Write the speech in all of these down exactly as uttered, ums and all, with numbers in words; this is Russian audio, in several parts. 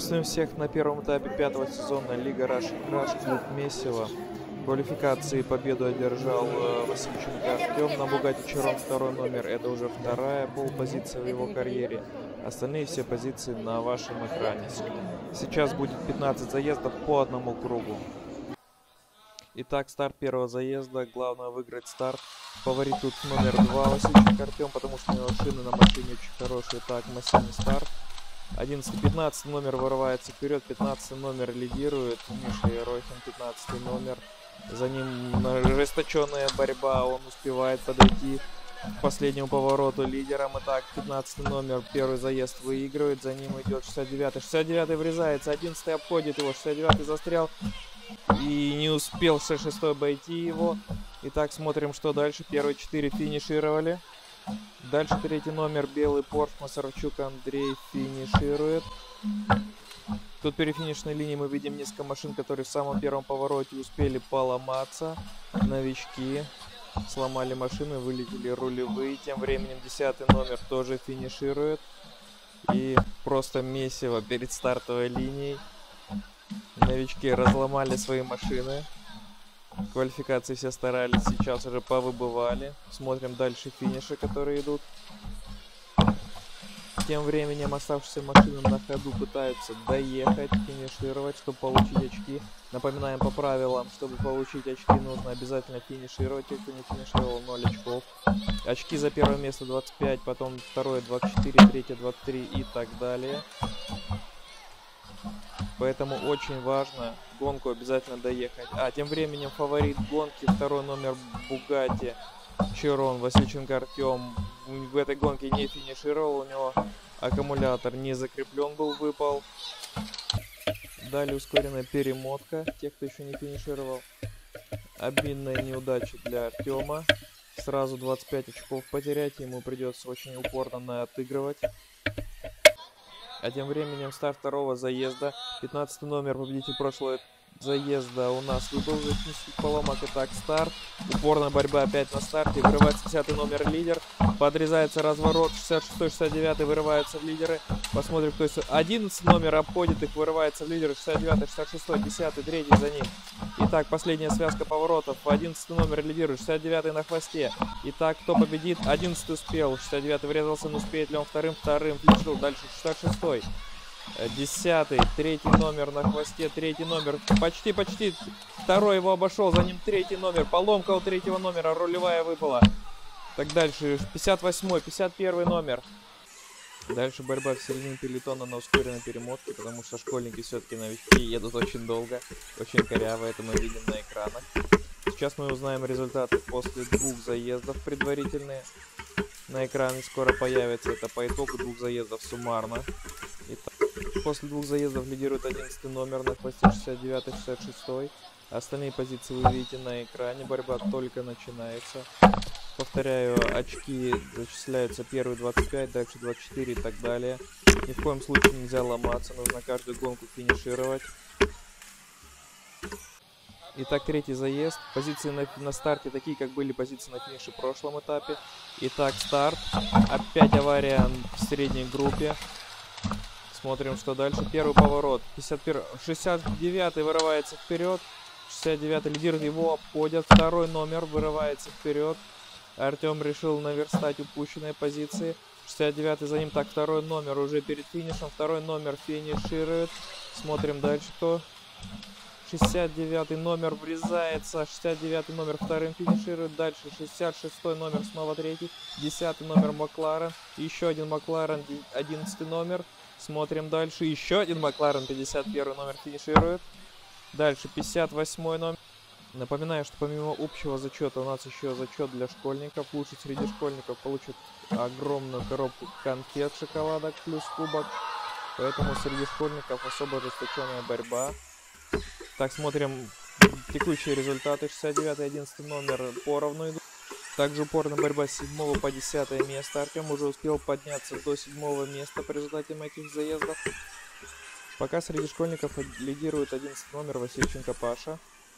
Приветствуем всех на первом этапе пятого сезона Лига Russian Crash Клуб Месиво. В квалификации победу одержал э, Васильченко Артем на Бугатти Чирон, второй номер. Это уже вторая полпозиция в его карьере. Остальные все позиции на вашем экране. Сейчас будет пятнадцать заездов по одному кругу. Итак, старт первого заезда. Главное выиграть старт. Фаворит тут номер два Васильченко Артем, потому что у него шины на машине очень хорошие. Так, массивный старт. одиннадцатый пятнадцатый номер вырывается вперед, пятнадцатый номер лидирует, Миша Ерохин, пятнадцатый номер. За ним ожесточенная борьба, он успевает подойти к последнему повороту лидером. Итак, пятнадцатый номер первый заезд выигрывает, за ним идет шестьдесят девятый. шестьдесят девятый врезается, одиннадцатый обходит его, шестьдесят девятый застрял и не успел шестьдесят шестой обойти его. Итак, смотрим, что дальше. Первые четыре финишировали. Дальше третий номер, белый Порш, Масарчук Андрей финиширует. Тут перед финишной линией мы видим несколько машин, которые в самом первом повороте успели поломаться. Новички сломали машины, вылетели рулевые. Тем временем десятый номер тоже финиширует. И просто месиво перед стартовой линией. Новички разломали свои машины. В квалификации все старались, сейчас уже повыбывали. Смотрим дальше финиши, которые идут. Тем временем оставшиеся машины на ходу пытаются доехать, финишировать, чтобы получить очки. Напоминаем по правилам, чтобы получить очки, нужно обязательно финишировать. Те, кто не финишировал, ноль очков. Очки за первое место двадцать пять, потом второе двадцать четыре, третье двадцать три и так далее. Поэтому очень важно гонку обязательно доехать. А тем временем фаворит гонки, второй номер Бугатти Чирон, Васильченко Артем, в этой гонке не финишировал. У него аккумулятор не закреплен был, выпал. Далее ускоренная перемотка, тех, кто еще не финишировал. Обидная неудача для Артема. Сразу двадцать пять очков потерять, ему придется очень упорно отыгрывать. А тем временем старт второго заезда. пятнадцатый номер, победитель прошлого заезда, у нас выпал за технических поломок. Итак, старт. Упорная борьба опять на старте. Вырывается десятый номер лидер. Подрезается разворот. шестьдесят шестой, шестьдесят девятый вырываются в лидеры. Посмотрим, кто есть. одиннадцатый номер обходит их, вырывается в лидеры. шестьдесят девятый, шестьдесят шестой, десятый, третий за ним. Итак, последняя связка поворотов. одиннадцатый номер лидирует, шестьдесят девятый на хвосте. Итак, кто победит? одиннадцатый успел. шестьдесят девятый врезался, но успеет ли он вторым? Вторым финишировал. Дальше шестьдесят шестой. десятый, третий номер на хвосте, третий номер, почти, почти, второй его обошел, за ним третий номер, поломка у третьего номера, рулевая выпала. Так дальше, пятьдесят восьмой, пятьдесят первый номер. Дальше борьба в середине пелотона на ускоренной перемотке, потому что школьники все-таки новички едут очень долго, очень коряво, это мы видим на экранах. Сейчас мы узнаем результаты после двух заездов предварительные. На экране скоро появится, это по итогу двух заездов суммарно. Итак, после двух заездов лидирует одиннадцатый номер на хвосте, шестьдесят девятый, шестьдесят шестой. Остальные позиции вы видите на экране, борьба только начинается. Повторяю, очки зачисляются первый двадцать пять, дальше двадцать четыре и так далее. Ни в коем случае нельзя ломаться, нужно каждую гонку финишировать. Итак, третий заезд. Позиции на, на старте такие, как были позиции на финише в прошлом этапе. Итак, старт. Опять авария в средней группе. Смотрим, что дальше. Первый поворот. пятьдесят первый, шестьдесят девятый вырывается вперед. шестьдесят девятый лидирует, его обходят. Второй номер вырывается вперед. Артем решил наверстать упущенные позиции. шестьдесят девятый за ним. Так, второй номер уже перед финишем. Второй номер финиширует. Смотрим дальше, кто. шестьдесят девятый номер врезается, шестьдесят девятый номер вторым финиширует, дальше шестьдесят шестой номер снова третий, десятый номер Макларен, еще один Макларен, одиннадцатый номер, смотрим дальше, еще один Макларен, пятьдесят первый номер финиширует, дальше пятьдесят восьмой номер. Напоминаю, что помимо общего зачета у нас еще зачет для школьников, лучший среди школьников получит огромную коробку конфет, шоколадок плюс кубок, поэтому среди школьников особо ожесточенная борьба. Так, смотрим текущие результаты. шестьдесят девятый, одиннадцатый номер поровну идут. Также упорная борьба с седьмого по десятое место. Артем уже успел подняться до седьмого места по результатам этих заездов. Пока среди школьников лидирует одиннадцатый номер Васильченко Паша.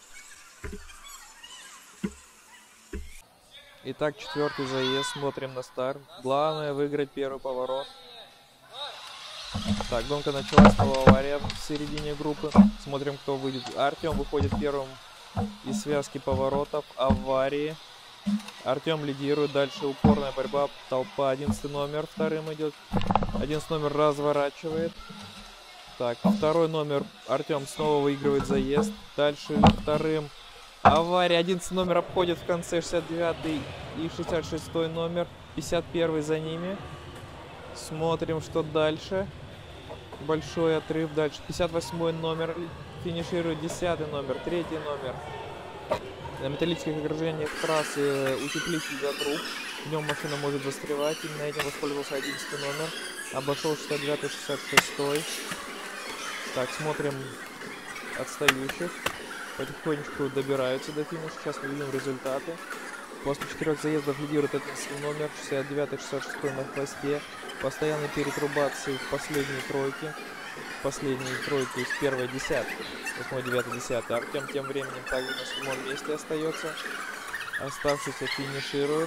Итак, четвертый заезд. Смотрим на старт. Главное выиграть первый поворот. Так, гонка началась, снова авария в середине группы. Смотрим, кто выйдет. Артем выходит первым из связки поворотов. Аварии. Артем лидирует. Дальше упорная борьба. Толпа. одиннадцатый номер вторым идет. одиннадцатый номер разворачивает. Так, второй номер. Артем снова выигрывает заезд. Дальше вторым. Авария. одиннадцатый номер обходит в конце. шестьдесят девятый и шестьдесят шестой номер. пятьдесят первый за ними. Смотрим, что дальше. Большой отрыв. Дальше пятьдесят восьмой номер финиширует. десятый номер. третий номер. На металлических ограждениях трассы утеплитель для труб. В нем машина может застревать. Именно этим воспользовался одиннадцатый номер. Обошел шестьдесят девятый, шестьдесят шестой. Так, смотрим отстающих. Потихонечку добираются до финиша. Сейчас мы видим результаты. После четырех заездов лидирует одиннадцатый номер. шестьдесят девятый, шестьдесят шестой на хвосте. Постоянной перетрубации в последней тройке. Последней тройке из первой десятки. восьмой, девятый, десятый. Артем тем временем также на седьмом месте остается. Оставшийся финиширует.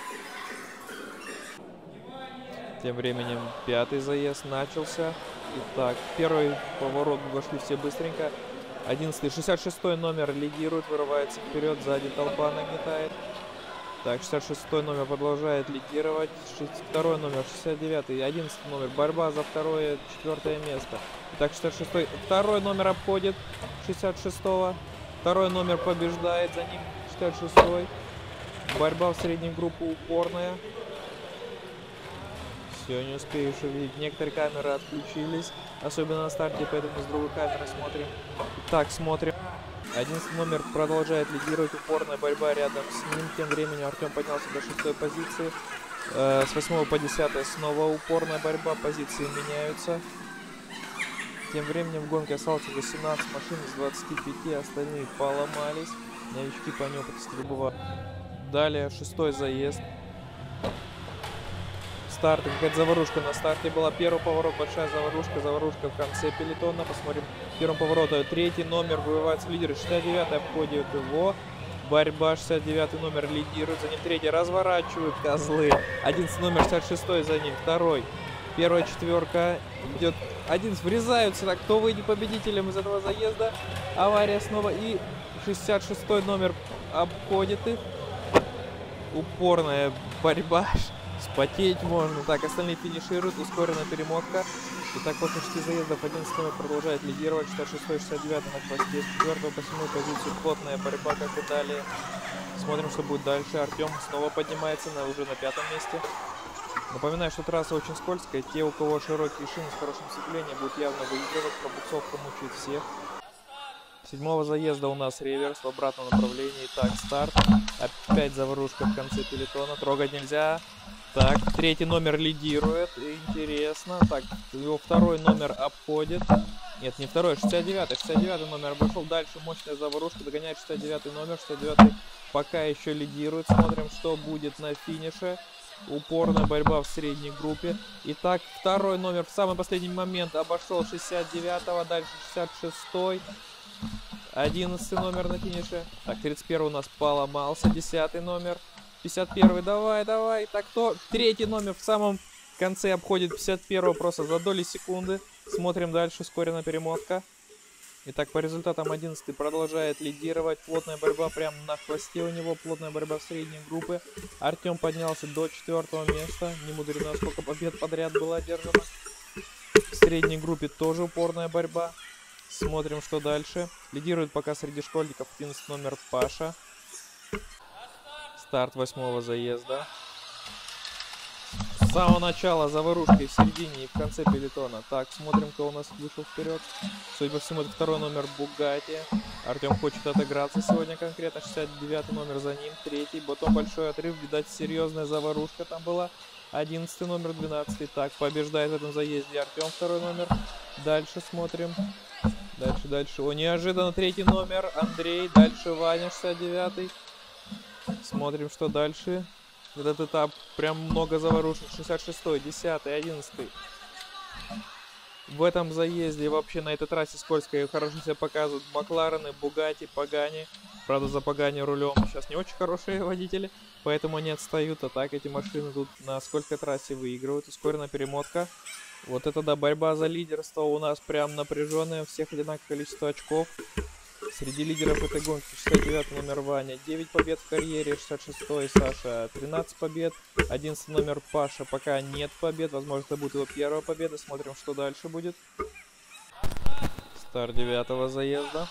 Тем временем пятый заезд начался. Итак, первый поворот вошли все быстренько. одиннадцатый, шестьдесят шестой номер лидирует, вырывается вперед, сзади толпа нагнетает. Так, шестьдесят шестой номер продолжает лидировать. Второй номер, шестьдесят девятый, одиннадцатый номер. Борьба за второе, четвертое место. Итак, шестьдесят шестой. Второй номер обходит шестьдесят шестого. Второй номер побеждает, за ним шестьдесят шестой. Борьба в средней группе упорная. Все, не успеешь увидеть. Некоторые камеры отключились. Особенно на старте, поэтому с другой камеры смотрим. Так, смотрим. одиннадцатый номер продолжает лидировать. Упорная борьба рядом с ним. Тем временем Артем поднялся до шестой позиции. Э, с восьмого по десятое снова упорная борьба. Позиции меняются. Тем временем в гонке осталось уже семнадцать машин из двадцати пяти. Остальные поломались. Новички по неопытности выбывают. Далее шестой заезд. Старт. Какая-то заварушка на старте была. Первый поворот, большая заварушка. Заварушка в конце пелетона. Посмотрим. В первом повороте третий номер вырывается в лидеры. шестьдесят девятый обходит его. Борьба. шестьдесят девятый номер лидирует. За ним третий. Разворачивают козлы. одиннадцатый номер, шестьдесят шестой за ним. Второй. Первая четверка идет. одиннадцать врезаются. Так, кто выйдет победителем из этого заезда? Авария снова. И шестьдесят шестой номер обходит их. Упорная борьба. Спотеть можно. Так, остальные финишируют. Ускоренная перемотка. Итак, после шести заездов одиннадцатый номер продолжает лидировать. шестьдесят шестой, шестьдесят девятый на хвосте. С четвёртого по седьмую позицию плотная борьба, как и далее. Смотрим, что будет дальше. Артем снова поднимается на, уже на пятом месте. Напоминаю, что трасса очень скользкая. Те, у кого широкие шины с хорошим сцеплением, будут явно выигрывать. Пробуксовка мучает всех. Седьмого заезда у нас реверс в обратном направлении. Так, старт. Опять заварушка в конце пелетона. Трогать нельзя. Так, третий номер лидирует. Интересно. Так, его второй номер обходит. Нет, не второй, шестьдесят девятый. шестьдесят девятый номер обошел. Дальше мощная заварушка. Догоняет шестьдесят девятый номер. шестьдесят девятый пока еще лидирует. Смотрим, что будет на финише. Упорная борьба в средней группе. Итак, второй номер в самый последний момент обошел шестьдесят девятого. Дальше шестьдесят шестой. одиннадцатый номер на финише. Так, тридцать первый у нас поломался. десятый номер. пятьдесят первый. Давай, давай. Так, кто? Третий номер в самом конце обходит пятьдесят первого просто за доли секунды. Смотрим дальше. Ускоренная перемотка. Итак, по результатам одиннадцатый продолжает лидировать. Плотная борьба прямо на хвосте у него. Плотная борьба в средней группе. Артем поднялся до четвертого места. Не мудрено, сколько побед подряд было одержано. В средней группе тоже упорная борьба. Смотрим, что дальше. Лидирует пока среди школьников одиннадцатый номер Паша. Старт восьмого заезда. С самого начала заварушка и в середине, и в конце пелетона. Так, смотрим, кто у нас вышел вперед. Судя по всему, это второй номер Бугатти. Артем хочет отыграться сегодня конкретно. шестьдесят девятый номер за ним. Третий. Потом большой отрыв. Видать, серьезная заварушка там была. одиннадцатый номер, двенадцатый. Так, побеждает в этом заезде Артем, второй номер. Дальше смотрим. Дальше, дальше. О, неожиданно третий номер. Андрей. Дальше Ваня, шестьдесят девятый. Смотрим, что дальше. Этот этап прям много заварушек. шестьдесят шестой, десятый, одиннадцатый. В этом заезде вообще на этой трассе скользкая. Хорошо себя показывают Макларены, Бугатти, Пагани. Правда, за Пагани рулем сейчас не очень хорошие водители, поэтому они отстают. А так эти машины тут на сколько трассе выигрывают. Ускоренная перемотка. Вот это да, борьба за лидерство у нас прям напряженная, у всех одинаковое количество очков. Среди лидеров этой гонки шестьдесят девятый номер Ваня, девять побед в карьере, шестьдесят шестой Саша, тринадцать побед, одиннадцатый номер Паша, пока нет побед, возможно это будет его первая победа, смотрим что дальше будет. Старт девятого заезда.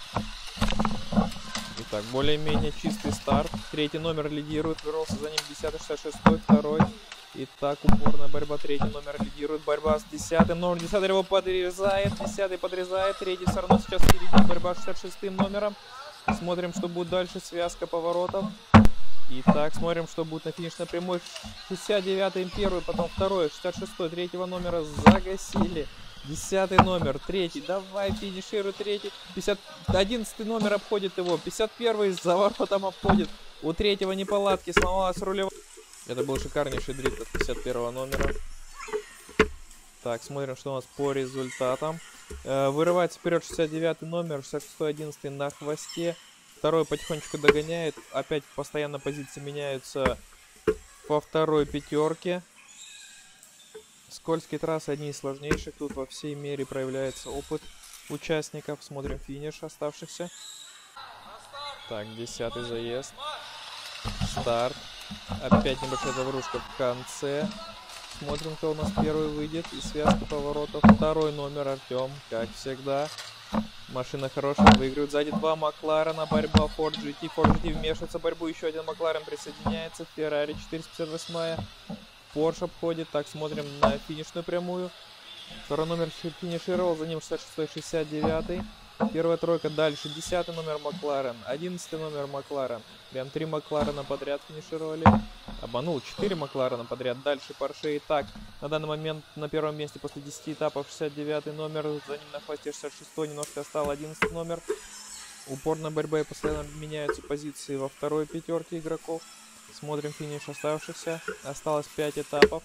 Итак, более-менее чистый старт, третий номер лидирует, вернулся за ним десятый, шестьдесят шестой, второй. Итак, упорная борьба, третий номер лидирует, борьба с десятым номером, десятый его подрезает, десятый подрезает, третий все равно сейчас впереди, борьба с шестьдесят шестым номером. Смотрим, что будет дальше, связка поворотов. Итак, смотрим, что будет на финишной прямой. шестьдесят девятый первый, потом второй, шестьдесят шестой, третьего номера загасили. десятый номер, третий, давай, финишируй, третий, пятьдесят, одиннадцатый номер обходит его, пятьдесят первый за воротом обходит. У третьего неполадки, сломалась рулевая. Это был шикарнейший дрифт от пятьдесят первого номера. Так, смотрим, что у нас по результатам. Э, вырывается вперед шестьдесят девятый номер, шестьдесят шестой, одиннадцатый на хвосте. Второй потихонечку догоняет. Опять постоянно позиции меняются по второй пятерке. Скользкие трассы одни из сложнейших. Тут во всей мере проявляется опыт участников. Смотрим финиш оставшихся. Так, десятый заезд. Старт. Опять небольшая заварушка в конце. Смотрим, кто у нас первый выйдет. И связка поворотов. Второй номер Артем, как всегда. Машина хорошая, выигрывает. Сзади два Макларена. Борьба Ford джи ти. Ford джи ти вмешивается в борьбу. Еще один Макларен присоединяется. Феррари четыреста пятьдесят восемь. Порш обходит. Так, смотрим на финишную прямую. Второй номер финишировал. За ним шестьдесят шестой, шестьдесят девятый. Первая тройка дальше. десятый номер Макларен. одиннадцатый номер Макларен. Прям три Макларена подряд финишировали. Обманул. четыре Макларена подряд. Дальше Порше. Итак, на данный момент на первом месте после десяти этапов шестьдесят девятый номер. За ним на хвосте шестьдесят шестой. Немножко остал одиннадцатый номер. Упорная борьба и постоянно меняются позиции во второй пятерке игроков. Смотрим финиш оставшихся. Осталось пять этапов.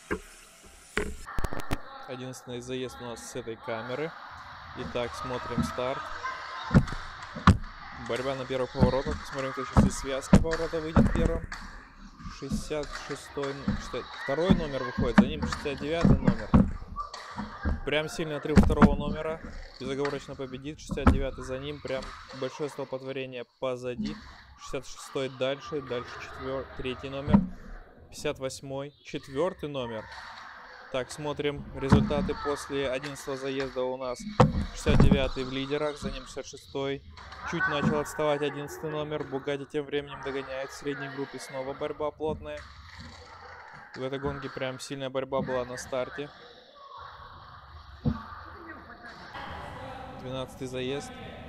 одиннадцатый заезд у нас с этой камеры. Итак, смотрим старт. Борьба на первых поворотах. Посмотрим, кто сейчас из связки поворота выйдет первым. шестьдесят шестой, второй номер выходит, за ним шестьдесят девятый номер. Прям сильный отрыв второго номера. Безоговорочно победит. шестьдесят девятый за ним. Прям большое столпотворение позади. шестьдесят шестой дальше. Дальше четвертый, третий номер. пятьдесят восьмой, четвертый номер. Так, смотрим результаты после одиннадцатого заезда у нас. шестьдесят девятый в лидерах, за ним шестьдесят шестой. Чуть начал отставать одиннадцатый номер. Бугатти тем временем догоняет. В средней группе снова борьба плотная. В этой гонке прям сильная борьба была на старте. двенадцатый заезд.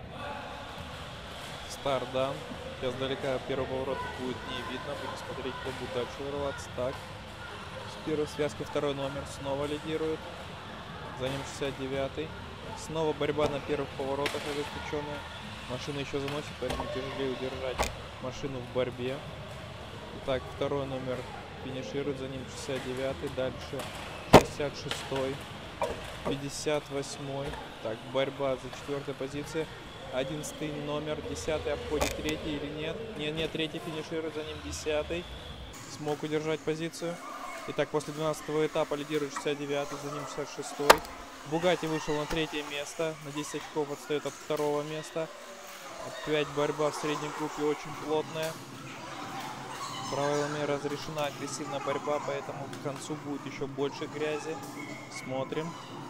Старт дан. Сейчас далеко первый поворот будет не видно. Будем смотреть, кто будет дальше вырываться. Так. Первой связки второй номер снова лидирует. За ним шестьдесят девятый. Снова борьба на первых поворотах обеспеченная. Машина еще заносит, поэтому тяжелее удержать машину в борьбе. Итак, второй номер финиширует. За ним шестьдесят девятый. Дальше шестьдесят шестой. пятьдесят восьмой. Так, борьба за четвертой позиции. одиннадцатый номер. десятый обходит третий или нет? Нет, нет, третий финиширует. За ним десятый. Смог удержать позицию. Итак, после двенадцатого этапа лидирует шестьдесят девятый, за ним шестьдесят шестой. Бугатти вышел на третье место, на десять очков отстает от второго места. Опять борьба в средней группе очень плотная. Правилами разрешена агрессивная борьба, поэтому к концу будет еще больше грязи. Смотрим.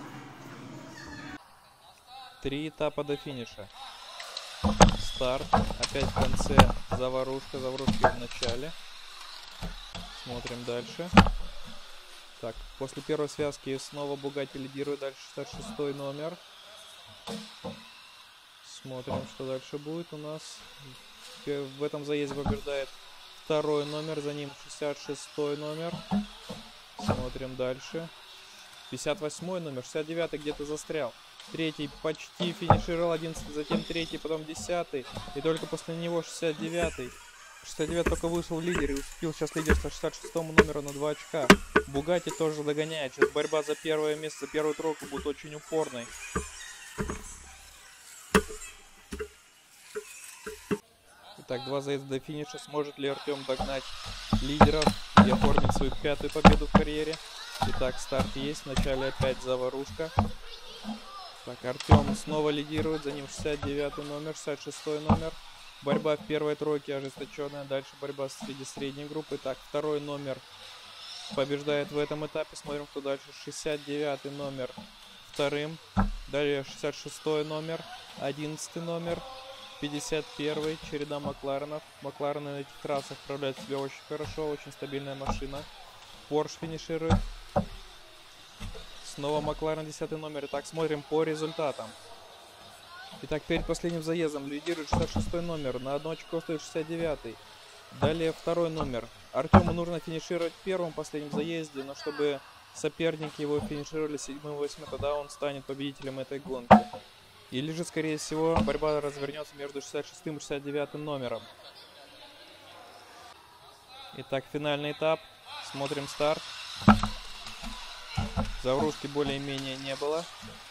Три этапа до финиша. Старт. Опять в конце заварушка, заварушки в начале. Смотрим дальше. Так, после первой связки снова Бугатти лидирует, дальше шестьдесят шестой номер. Смотрим, что дальше будет у нас. В этом заезде побеждает второй номер, за ним шестьдесят шестой номер. Смотрим дальше. пятьдесят восьмой номер, шестьдесят девятый где-то застрял. Третий почти финишировал, одиннадцатый, затем третий, потом десятый. И только после него шестьдесят девятый. шестьдесят девятый только вышел в лидер и уступил сейчас лидерство шестьдесят шестому номеру на два очка. Бугатти тоже догоняет. Сейчас борьба за первое место, за первую тройку будет очень упорной. Итак, два заезда до финиша. Сможет ли Артем догнать лидеров и оформить свою пятую победу в карьере? Итак, старт есть. Вначале опять заварушка. Так, Артем снова лидирует. За ним шестьдесят девятый номер, шестьдесят шестой номер. Борьба в первой тройке ожесточенная. Дальше борьба среди средней группы. Так, второй номер побеждает в этом этапе. Смотрим, кто дальше. шестьдесят девятый номер вторым. Далее шестьдесят шестой номер. одиннадцатый номер. пятьдесят первый. Череда Макларенов. Макларены на этих трассах справляют себя очень хорошо. Очень стабильная машина. Порш финиширует. Снова Макларен десятый номер. Итак, смотрим по результатам. Итак, перед последним заездом лидирует шестьдесят шестой номер. На одно очко стоит шестьдесят девятый. Далее второй номер. Артему нужно финишировать в первом последнем заезде, но чтобы соперники его финишировали седьмым и восьмым, тогда он станет победителем этой гонки. Или же, скорее всего, борьба развернется между шестьдесят шестым и шестьдесят девятым номером. Итак, финальный этап. Смотрим старт. Заврушки более-менее не было.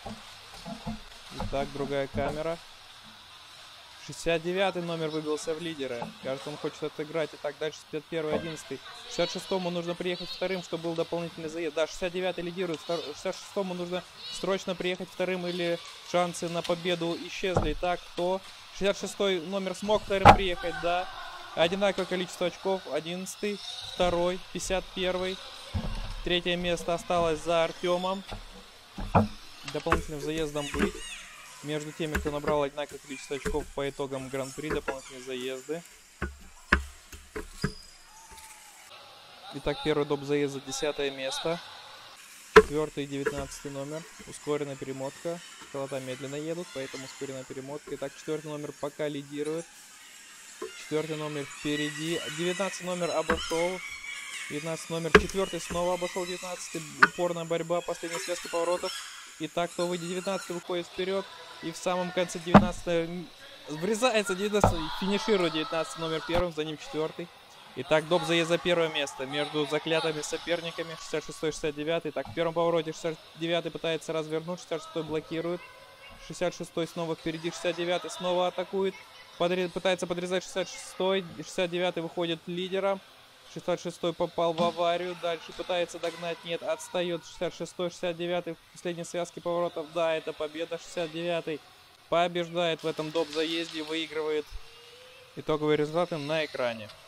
Итак, другая камера. шестьдесят девятый номер выбился в лидеры. Кажется, он хочет отыграть. Итак, дальше шестьдесят первый, одиннадцатый. шестьдесят шестому нужно приехать вторым, чтобы был дополнительный заезд. Да, шестьдесят девятый лидирует. шестьдесят шестому нужно срочно приехать вторым, или шансы на победу исчезли. Итак, кто? шестьдесят шестой номер смог вторым приехать, да. Одинаковое количество очков. одиннадцатый, второй, пятьдесят первый. Третье место осталось за Артемом. Дополнительным заездом быть. Между теми, кто набрал одинаковое количество очков по итогам гран-при, дополнительные заезды. Итак, первый доп. Заезд за десятое место. Четвертый и девятнадцатый номер. Ускоренная перемотка. Шоколада медленно едут, поэтому ускоренная перемотка. Итак, четвертый номер пока лидирует. Четвертый номер впереди. девятнадцатый номер обошел. девятнадцатый номер. Четвертый снова обошел девятнадцатый. Упорная борьба. Последняя связка поворотов. Итак, кто выйдет девятнадцатый, выходит вперед. И в самом конце девятнадцатый врезается девятнадцатый. Финиширует девятнадцатый номер первым. За ним четвертый. Итак, доп. Заезд за первое место между заклятыми соперниками. шестьдесят шестой, шестьдесят девятый. Так, в первом повороте шестьдесят девятый пытается развернуть. шестьдесят шестой блокирует. шестьдесят шестой снова впереди. шестьдесят девятый снова атакует. Подрез... Пытается подрезать шестьдесят шестой. шестьдесят девятый выходит лидером. шестьдесят шестой попал в аварию. Дальше пытается догнать. Нет, отстает. шестьдесят шестой, шестьдесят девятый. В последней связке поворотов. Да, это победа. шестьдесят девятый побеждает в этом доп. Заезде. Выигрывает итоговые результаты на экране.